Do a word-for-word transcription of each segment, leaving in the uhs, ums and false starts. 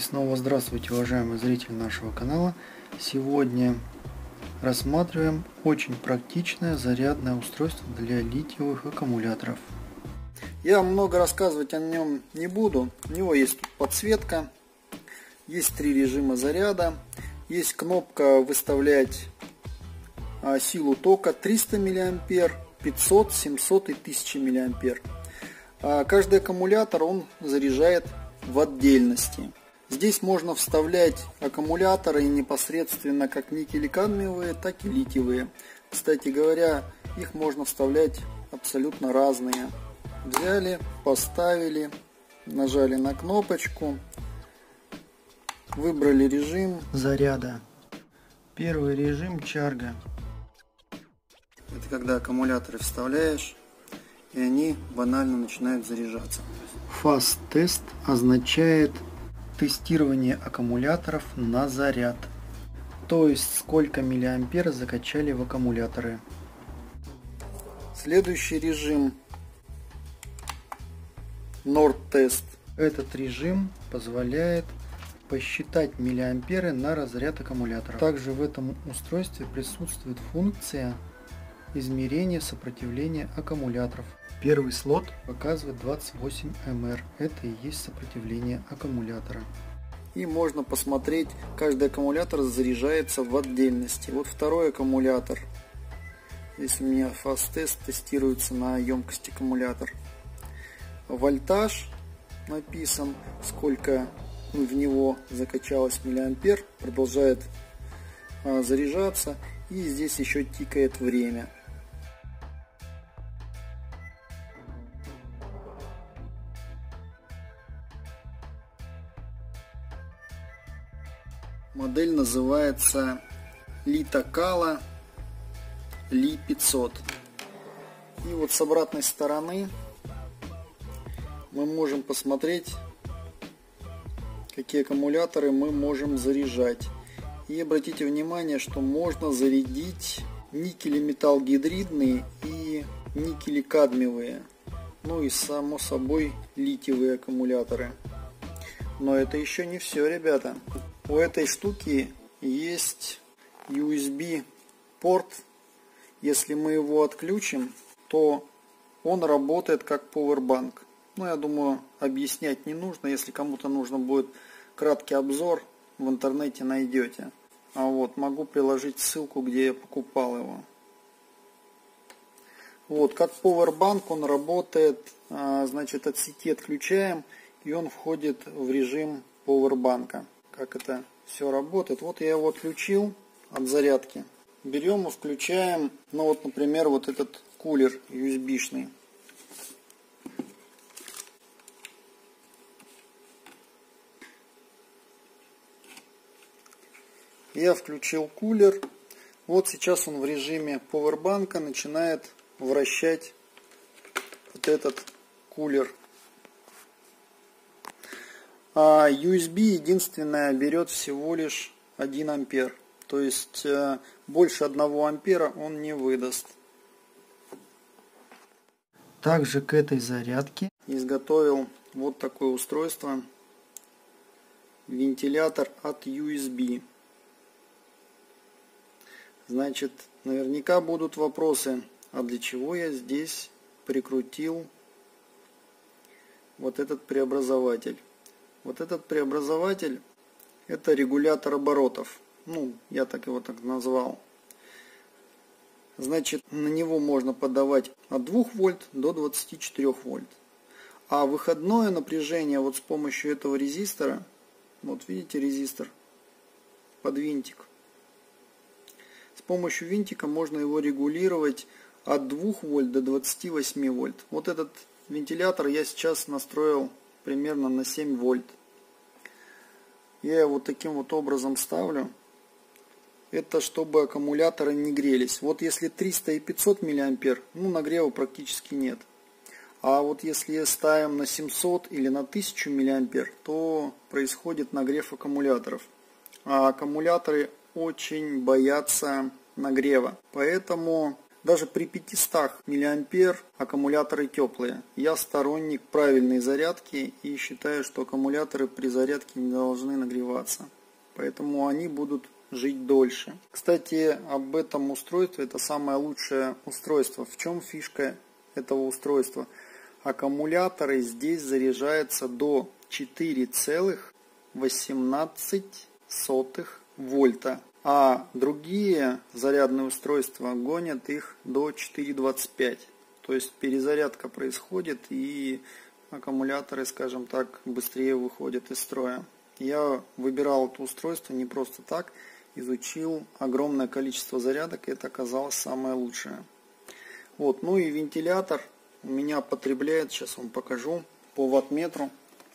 снова здравствуйте, уважаемые зрители нашего канала. Сегодня рассматриваем очень практичное зарядное устройство для литиевых аккумуляторов. Я много рассказывать о нем не буду. У него есть тут подсветка, есть три режима заряда, есть кнопка выставлять силу тока триста миллиампер, пятьсот, семьсот и тысяча миллиампер. Каждый аккумулятор он заряжает в отдельности. Здесь можно вставлять аккумуляторы непосредственно как никель-кадмиевые, так и литиевые. Кстати говоря, их можно вставлять абсолютно разные. Взяли, поставили, нажали на кнопочку, выбрали режим заряда. Первый режим чарга. Это когда аккумуляторы вставляешь, и они банально начинают заряжаться. Fast Test означает тестирование аккумуляторов на заряд, то есть сколько миллиампер закачали в аккумуляторы. Следующий режим Nord Test. Этот режим позволяет посчитать миллиамперы на разряд аккумулятора. Также в этом устройстве присутствует функция измерения сопротивления аккумуляторов. Первый слот показывает двадцать восемь миллиампер. Это и есть сопротивление аккумулятора. И можно посмотреть, каждый аккумулятор заряжается в отдельности. Вот второй аккумулятор. Здесь у меня Fast Test тестируется на емкость аккумулятор. Вольтаж написан, сколько в него закачалось миллиампер. Продолжает а, заряжаться. И здесь еще тикает время. Модель называется Litokala Li пятьсот. И вот с обратной стороны мы можем посмотреть, какие аккумуляторы мы можем заряжать. И обратите внимание, что можно зарядить никель-металл-гидридные и никель-кадмиевые. Ну и само собой литиевые аккумуляторы. Но это еще не все, ребята. У этой штуки есть ю эс би порт. Если мы его отключим, то он работает как Powerbank. Ну, я думаю, объяснять не нужно. Если кому-то нужно будет краткий обзор, в интернете найдете. А вот, могу приложить ссылку, где я покупал его. Вот, как Powerbank он работает. Значит, от сети отключаем, и он входит в режим Powerbank. Как это все работает. Вот я его отключил от зарядки. Берем и включаем, ну вот, например, вот этот кулер ю эс би-шный. Я включил кулер. Вот сейчас он в режиме Powerbank начинает вращать вот этот кулер. А ю эс би единственное берет всего лишь один ампер. То есть э, больше одного ампера он не выдаст. Также к этой зарядке изготовил вот такое устройство. Вентилятор от ю эс би. Значит, наверняка будут вопросы, а для чего я здесь прикрутил вот этот преобразователь. Вот этот преобразователь — это регулятор оборотов. Ну, я так его так назвал. Значит, на него можно подавать от двух вольт до двадцати четырёх вольт. А выходное напряжение вот с помощью этого резистора, вот видите резистор под винтик. С помощью винтика можно его регулировать от двух вольт до двадцати восьми вольт. Вот этот вентилятор я сейчас настроил примерно на семь вольт. Я его таким вот образом ставлю. Это чтобы аккумуляторы не грелись. Вот если триста и пятьсот миллиампер, ну нагрева практически нет. А вот если ставим на семьсот или на тысячу миллиампер, то происходит нагрев аккумуляторов. А аккумуляторы очень боятся нагрева. Поэтому Даже при пятистах миллиампер аккумуляторы теплые. Я сторонник правильной зарядки и считаю, что аккумуляторы при зарядке не должны нагреваться. Поэтому они будут жить дольше. Кстати, об этом устройстве. Это самое лучшее устройство. В чем фишка этого устройства? Аккумуляторы здесь заряжаются до четыре целых восемнадцать сотых вольта. А другие зарядные устройства гонят их до четыре двадцать пять. То есть перезарядка происходит и аккумуляторы, скажем так, быстрее выходят из строя. Я выбирал это устройство не просто так, изучил огромное количество зарядок, и это оказалось самое лучшее. Вот, ну и вентилятор у меня потребляет, сейчас вам покажу, по ваттметру.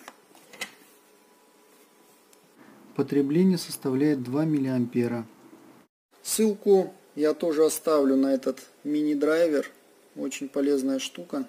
Потребление составляет два миллиампера. Ссылку я тоже оставлю на этот мини-драйвер. Очень полезная штука.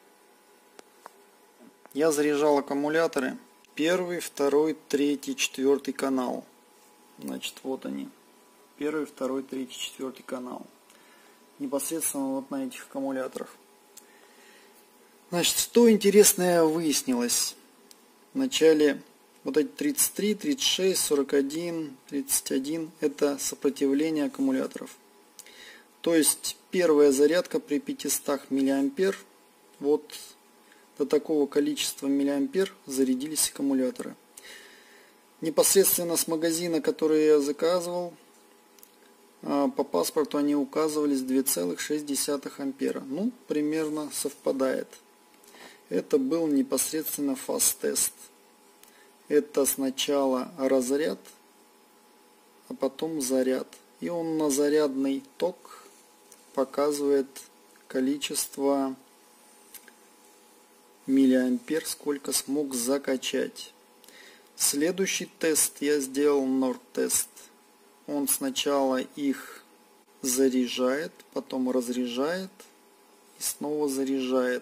Я заряжал аккумуляторы. Первый, второй, третий, четвертый канал. Значит, вот они. Первый, второй, третий, четвертый канал. Непосредственно вот на этих аккумуляторах. Значит, что интересное выяснилось. В начале... Вот эти тридцать три, тридцать шесть, сорок один, тридцать один – это сопротивление аккумуляторов. То есть первая зарядка при пятистах миллиампер, вот до такого количества миллиампер зарядились аккумуляторы. Непосредственно с магазина, который я заказывал, по паспорту они указывались два целых шесть десятых ампера. Ну, примерно совпадает. Это был непосредственно фаст-тест. Это сначала разряд, а потом заряд. И он на зарядный ток показывает количество миллиампер, сколько смог закачать. Следующий тест я сделал Норд-тест. Он сначала их заряжает, потом разряжает и снова заряжает.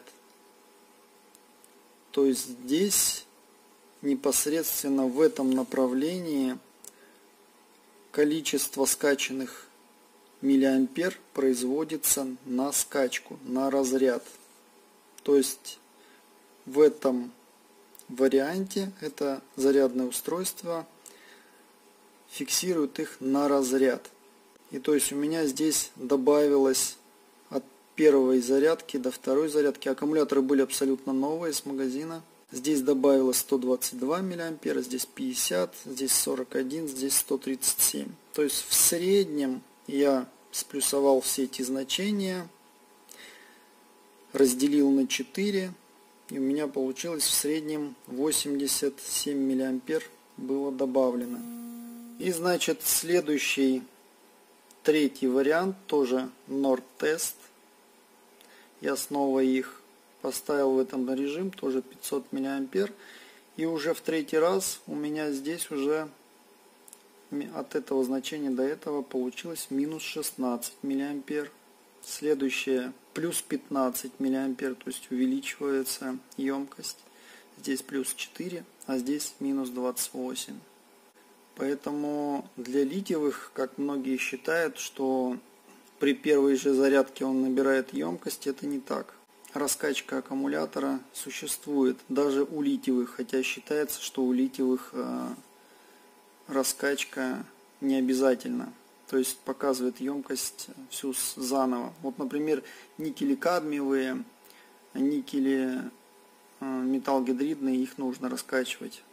То есть здесь непосредственно в этом направлении количество скачанных миллиампер производится на скачку, на разряд. То есть в этом варианте это зарядное устройство фиксирует их на разряд. И то есть у меня здесь добавилось от первой зарядки до второй зарядки. Аккумуляторы были абсолютно новые с магазина. Здесь добавилось сто двадцать два миллиампера, здесь пятьдесят, здесь сорок один, здесь сто тридцать семь. То есть в среднем я сплюсовал все эти значения, разделил на четыре, и у меня получилось в среднем восемьдесят семь миллиампер было добавлено. И значит следующий, третий вариант, тоже Норд-тест. Я снова их поставил в этом режим, тоже пятьсот миллиампер. И уже в третий раз у меня здесь уже от этого значения до этого получилось минус шестнадцать миллиампер. Следующее плюс пятнадцать миллиампер, то есть увеличивается емкость. Здесь плюс четыре, а здесь минус двадцать восемь. Поэтому для литиевых, как многие считают, что при первой же зарядке он набирает емкость, это не так. Раскачка аккумулятора существует даже у литиевых, хотя считается, что у литиевых э, раскачка не обязательна. То есть показывает емкость всю заново. Вот, например, никели кадмиевые, никели э, металлгидридные, их нужно раскачивать.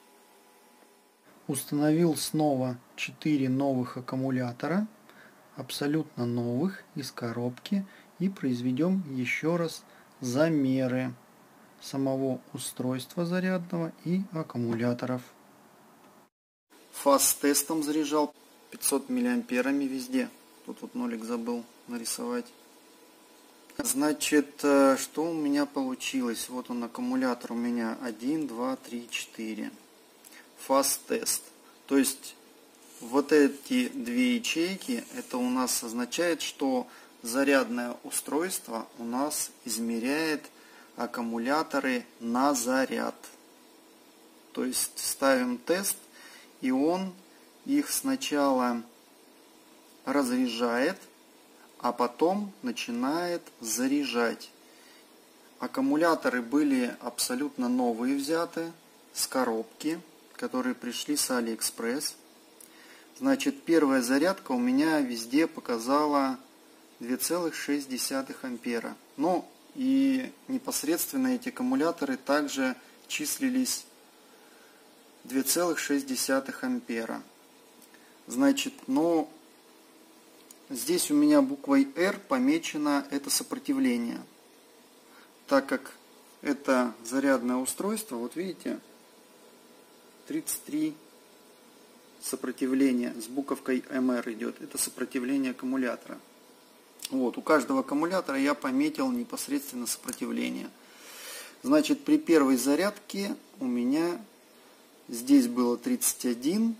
Установил снова четыре новых аккумулятора, абсолютно новых, из коробки. И произведем еще раз замеры самого устройства зарядного и аккумуляторов. Фаст-тестом заряжал пятьсот миллиамперами везде. Тут вот нолик забыл нарисовать. Значит, что у меня получилось? Вот он, аккумулятор у меня один, два, три, четыре. Фаст-тест. То есть вот эти две ячейки, это у нас означает, что зарядное устройство у нас измеряет аккумуляторы на заряд. То есть ставим тест, и он их сначала разряжает, а потом начинает заряжать. Аккумуляторы были абсолютно новые взяты с коробки, которые пришли с Алиэкспресс. Значит, первая зарядка у меня везде показала две целых шесть десятых ампера. Ну и непосредственно эти аккумуляторы также числились две целых шесть десятых ампера. Значит, ну здесь у меня буквой R помечено это сопротивление. Так как это зарядное устройство, вот видите, тридцать три сопротивления с буковкой эм эр идет. Это сопротивление аккумулятора. Вот, у каждого аккумулятора я пометил непосредственно сопротивление. Значит, при первой зарядке у меня здесь было тридцать один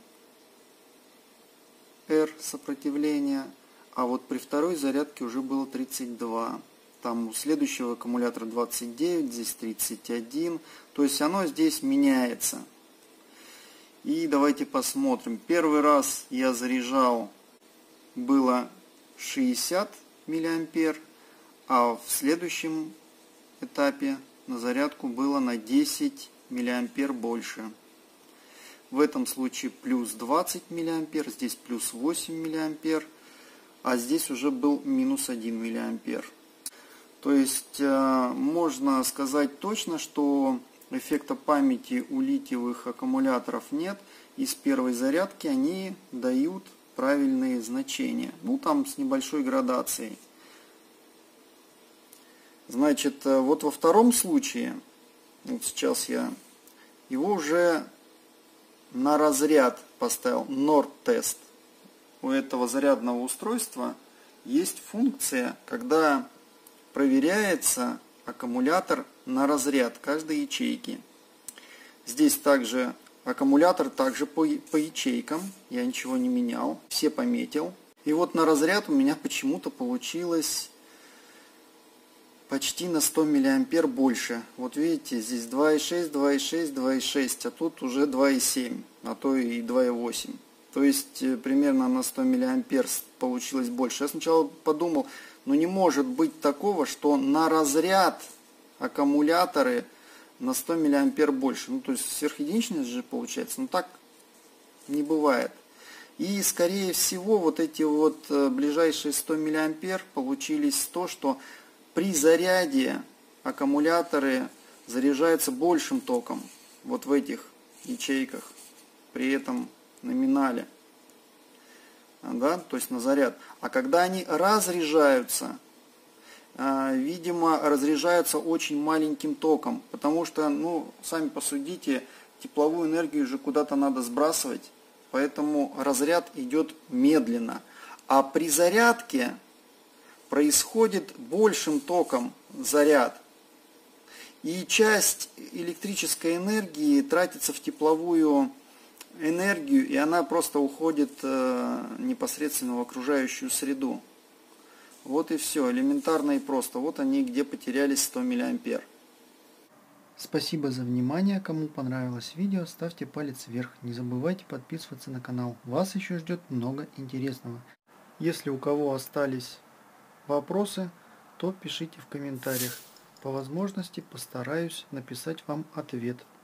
R сопротивление, а вот при второй зарядке уже было тридцать два. Там у следующего аккумулятора двадцать девять, здесь тридцать один. То есть оно здесь меняется. И давайте посмотрим. Первый раз я заряжал, было шестьдесят миллиампер, а в следующем этапе на зарядку было на десять миллиампер больше. В этом случае плюс двадцать миллиампер, здесь плюс восемь миллиампер, а здесь уже был минус один миллиампер. То есть можно сказать точно, что эффекта памяти у литиевых аккумуляторов нет, и с первой зарядки они дают правильные значения. Ну, там с небольшой градацией. Значит, вот во втором случае, вот сейчас я его уже на разряд поставил, норд-тест. У этого зарядного устройства есть функция, когда проверяется аккумулятор на разряд каждой ячейки. Здесь также аккумулятор также по, по ячейкам, я ничего не менял, все пометил. И вот на разряд у меня почему-то получилось почти на сто миллиампер больше. Вот видите, здесь два и шесть, два и шесть, два и шесть, а тут уже два и семь, а то и два и восемь. То есть примерно на сто миллиампер получилось больше. Я сначала подумал, ну не может быть такого, что на разряд аккумуляторы на сто миллиампер больше. Ну то есть сверхединичность же получается, но так не бывает. И скорее всего вот эти вот ближайшие сто миллиампер получились то, что при заряде аккумуляторы заряжаются большим током вот в этих ячейках при этом номинале, да, то есть на заряд. А когда они разряжаются, видимо, разряжаются очень маленьким током, потому что, ну, сами посудите, тепловую энергию же куда-то надо сбрасывать, поэтому разряд идет медленно. А при зарядке происходит большим током заряд. И часть электрической энергии тратится в тепловую энергию, и она просто уходит э, непосредственно в окружающую среду. Вот и все, элементарно и просто. Вот они, где потерялись сто миллиампер. Спасибо за внимание. Кому понравилось видео, ставьте палец вверх. Не забывайте подписываться на канал. Вас еще ждет много интересного. Если у кого остались вопросы, то пишите в комментариях. По возможности постараюсь написать вам ответ.